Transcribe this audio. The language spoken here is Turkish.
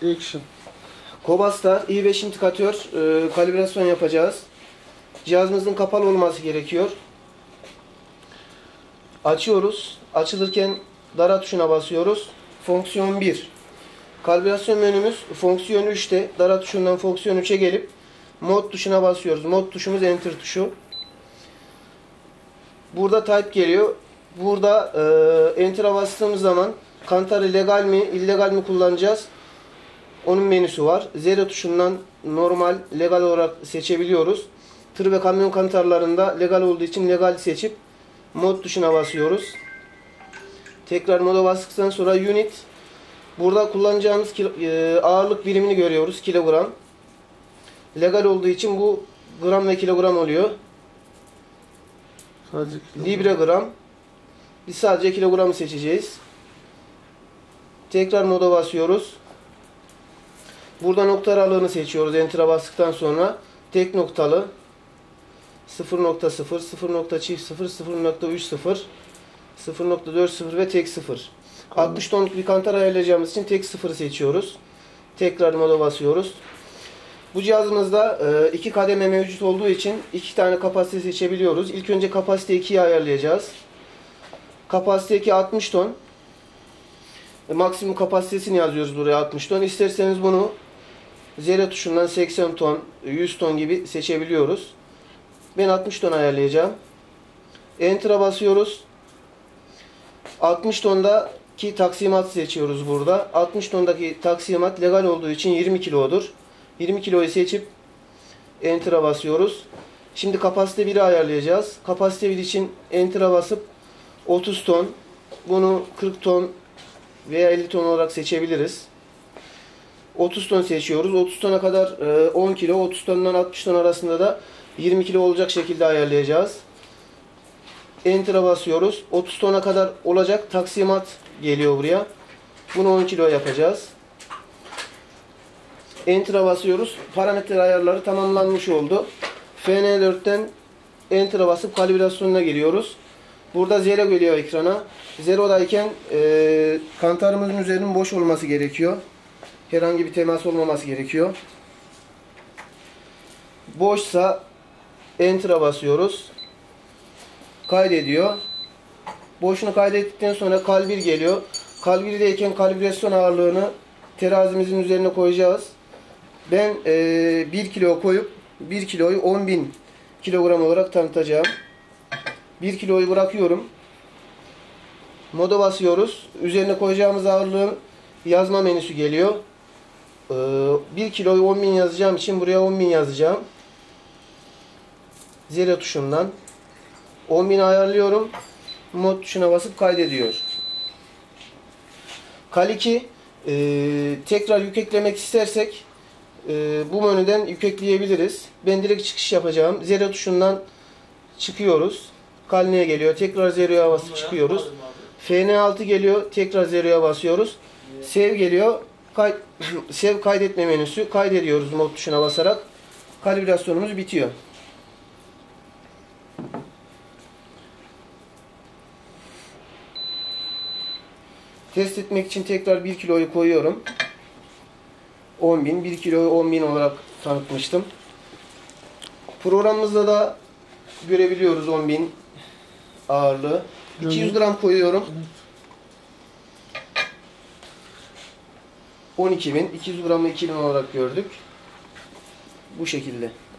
Action. Cobas'ta i5 indikatör kalibrasyon yapacağız. Cihazımızın kapalı olması gerekiyor. Açıyoruz. Açılırken dara tuşuna basıyoruz. Fonksiyon 1. Kalibrasyon menümüz fonksiyon 3'te. Dara tuşundan fonksiyon 3'e gelip mod tuşuna basıyoruz. Mod tuşumuz enter tuşu. Burada type geliyor. Burada enter'a bastığımız zaman kantarı legal mi, illegal mi kullanacağız? Onun menüsü var. Zero tuşundan normal, legal olarak seçebiliyoruz. Tır ve kamyon kantarlarında legal olduğu için legal seçip mod tuşuna basıyoruz. Tekrar moda bastıktan sonra unit. Burada kullanacağımız ağırlık birimini görüyoruz. Kilogram. Legal olduğu için bu gram ve kilogram oluyor. Sadece Libre gram. Biz sadece kilogramı seçeceğiz. Tekrar moda basıyoruz. Burada nokta aralığını seçiyoruz. Enter'a bastıktan sonra tek noktalı 0.0, 0.0, 0.30, 0.40 ve tek 0. 60 tonluk bir kantar ayarlayacağımız için tek 0'ı seçiyoruz. Tekrar moda basıyoruz. Bu cihazımızda 2 kademe mevcut olduğu için 2 tane kapasite seçebiliyoruz. İlk önce kapasite 2'yi ayarlayacağız. Kapasite 2 60 ton. Maksimum kapasitesini yazıyoruz buraya 60 ton. İsterseniz bunu zero tuşundan 80 ton, 100 ton gibi seçebiliyoruz. Ben 60 ton ayarlayacağım. Enter'a basıyoruz. 60 tondaki taksimat seçiyoruz burada. 60 tondaki taksimat legal olduğu için 20 kilodur. 20 kiloyu seçip Enter'a basıyoruz. Şimdi kapasite 1'i ayarlayacağız. Kapasite 1 için Enter'a basıp 30 ton, bunu 40 ton veya 50 ton olarak seçebiliriz. 30 ton seçiyoruz. 30 tona kadar 10 kilo, 30 tondan 60 ton arasında da 20 kilo olacak şekilde ayarlayacağız. Enter'a basıyoruz. 30 tona kadar olacak taksimat geliyor buraya. Bunu 10 kilo yapacağız. Enter'a basıyoruz. Parametre ayarları tamamlanmış oldu. FN4'ten Enter'a basıp kalibrasyonuna geliyoruz. Burada zero geliyor ekrana. Zero'dayken kantarımızın üzerinin boş olması gerekiyor. Herhangi bir temas olmaması gerekiyor. Boşsa Enter'a basıyoruz. Kaydediyor. Boşunu kaydettikten sonra kal 1 geliyor. Kal 1'deyken kalibrasyon ağırlığını terazimizin üzerine koyacağız. Ben 1 kilo koyup 1 kiloyu 10.000 kilogram olarak tanıtacağım. 1 kiloyu bırakıyorum. Moda basıyoruz. Üzerine koyacağımız ağırlığın yazma menüsü geliyor. 1 kiloyu 10.000 yazacağım için buraya 10.000 yazacağım. Zero tuşundan 10.000 ayarlıyorum. Mod tuşuna basıp kaydediyor. Kal 2 tekrar yük eklemek istersek bu menüden yük ekleyebiliriz. Ben direkt çıkış yapacağım. Zero tuşundan çıkıyoruz. Kalneye geliyor. Tekrar zeroya basıp çıkıyoruz. FN6 geliyor. Tekrar zeroya basıyoruz. Save geliyor. Save kaydetme menüsü. Kaydediyoruz mod tuşuna basarak. Kalibrasyonumuz bitiyor. Test etmek için tekrar 1 kiloyu koyuyorum. 10.000. 1 kiloyu 10.000 olarak tanıtmıştım. Programımızda da görebiliyoruz 10.000 ağırlığı. 200 gram koyuyorum. 12.000. 200 gramı 2.000 olarak gördük. Bu şekilde.